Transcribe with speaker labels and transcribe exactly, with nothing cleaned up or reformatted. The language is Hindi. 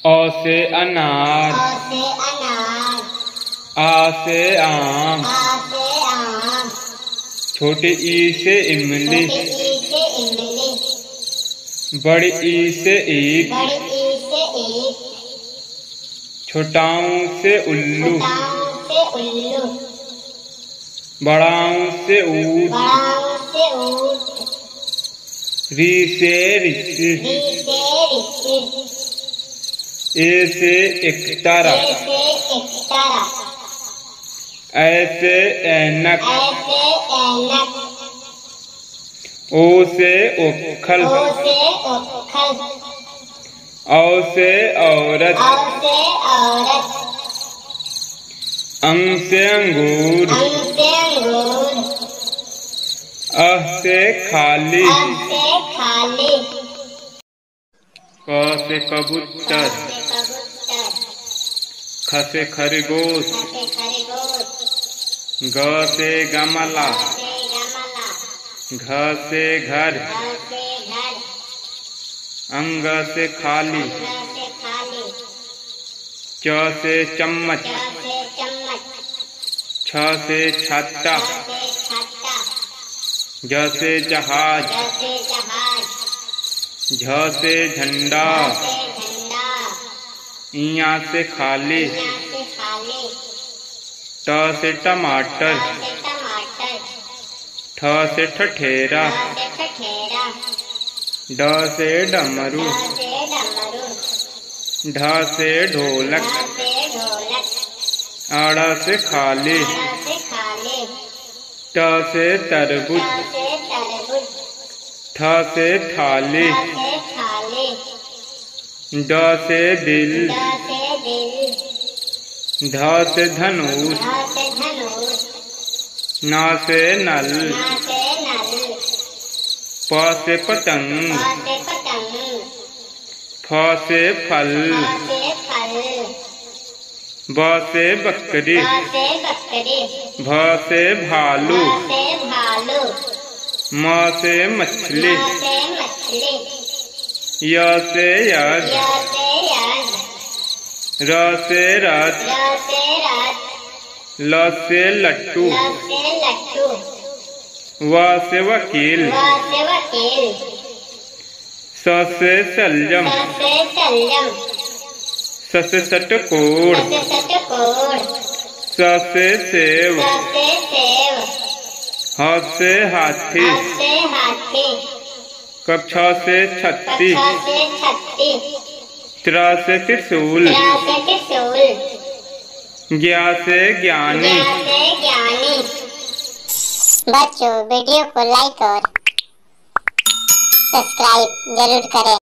Speaker 1: अ से अनार,
Speaker 2: अ से अनार,
Speaker 1: आ से आम,
Speaker 2: आ से आम,
Speaker 1: छोटे ई से इमली,
Speaker 2: छोटे ई से इमली,
Speaker 1: बड़ी ई से ईख,
Speaker 2: बड़ी ई से ईख,
Speaker 1: छोटाऊ से उल्लू,
Speaker 2: छोटाऊ से उल्लू,
Speaker 1: बड़ाऊ से ऊँट,
Speaker 2: बड़ाऊ से ऊँट,
Speaker 1: री से ऋषि,
Speaker 2: री से ऋषि,
Speaker 1: ए से एकतारा,
Speaker 2: ए से एकतारा,
Speaker 1: ऐ से ऐनक,
Speaker 2: ऐ से ऐनक,
Speaker 1: ओ से ओखल,
Speaker 2: ओ से ओखल,
Speaker 1: औ से औरत,
Speaker 2: औ से औरत,
Speaker 1: अंग से अंगूर,
Speaker 2: अंग से अंगूर,
Speaker 1: अह से खाली,
Speaker 2: अ से खाली,
Speaker 1: क से कबूतर,
Speaker 2: क से कबूतर,
Speaker 1: ख से खरगोश,
Speaker 2: ख से खरगोश,
Speaker 1: ग से गमला,
Speaker 2: ग से गमला,
Speaker 1: घ से घर,
Speaker 2: घ से घर,
Speaker 1: अंग से खाली,
Speaker 2: अंग से खाली,
Speaker 1: च से चम्मच,
Speaker 2: च से चम्मच,
Speaker 1: छ से छत्ता,
Speaker 2: छ से छत्ता,
Speaker 1: ज से जहाज,
Speaker 2: ज से जहाज,
Speaker 1: झ से झंडा,
Speaker 2: झ से झंडा,
Speaker 1: इया से खाली,
Speaker 2: ञ से खाली,
Speaker 1: ट से टमाटर,
Speaker 2: ट से टमाटर,
Speaker 1: ठ से ठठेरा,
Speaker 2: ठ से ठठेरा,
Speaker 1: ड से डमरू,
Speaker 2: ढ से डमरू,
Speaker 1: ढ से ढोलक,
Speaker 2: ढ से ढोलक,
Speaker 1: आड़ से खाली,
Speaker 2: ड़ से खाली,
Speaker 1: ट से तरबूज,
Speaker 2: ट से तरबूज,
Speaker 1: थ से थाली,
Speaker 2: थ से थाली,
Speaker 1: ड से दिल,
Speaker 2: ड से दिल,
Speaker 1: ध से धनुष,
Speaker 2: ध से धनुष,
Speaker 1: न से नल,
Speaker 2: न से नल,
Speaker 1: प से पतंग,
Speaker 2: प से पतंग,
Speaker 1: फ से फल,
Speaker 2: फ से फल,
Speaker 1: ब से बकरी,
Speaker 2: ब से बकरी,
Speaker 1: भ से भालू,
Speaker 2: भ से भालू,
Speaker 1: म से मछली,
Speaker 2: म से मछली,
Speaker 1: य से यज्ञ,
Speaker 2: य से यज्ञ,
Speaker 1: र से रथ,
Speaker 2: र से रथ,
Speaker 1: ल से लट्टू,
Speaker 2: ल से लट्टू,
Speaker 1: व से वकील,
Speaker 2: व से वकील,
Speaker 1: स से सलजम,
Speaker 2: स से सलजम,
Speaker 1: स से षटकोण,
Speaker 2: स से षटकोण,
Speaker 1: स से सेव,
Speaker 2: स से सेव,
Speaker 1: ह से हाथी,
Speaker 2: ह से हाथी,
Speaker 1: क छ से छत्ती,
Speaker 2: छ से छत्ती,
Speaker 1: त्र से त्रिशूल,
Speaker 2: त्र से त्रिशूल,
Speaker 1: ज्ञा से ज्ञानी।
Speaker 2: ज्ञा से ज्ञानी। बच्चों वीडियो को लाइक और सब्सक्राइब जरूर करें।